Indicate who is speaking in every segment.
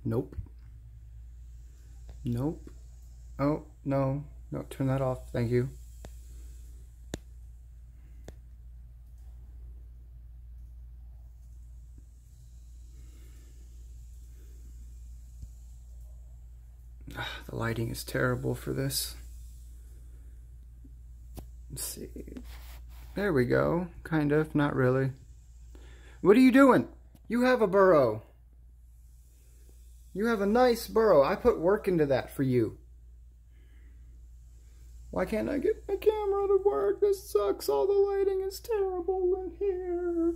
Speaker 1: Nope. Nope. Oh, no. No, turn that off. Thank you. The lighting is terrible for this. Let's see. There we go. Kind of. Not really. What are you doing? You have a burrow. You have a nice burrow. I put work into that for you. Why can't I get my camera to work? This sucks. All the lighting is terrible in here.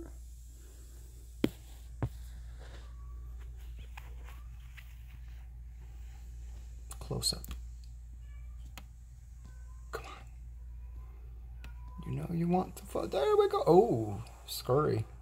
Speaker 1: Close up. Come on. You know you want the fun. There we go. Oh, scurry.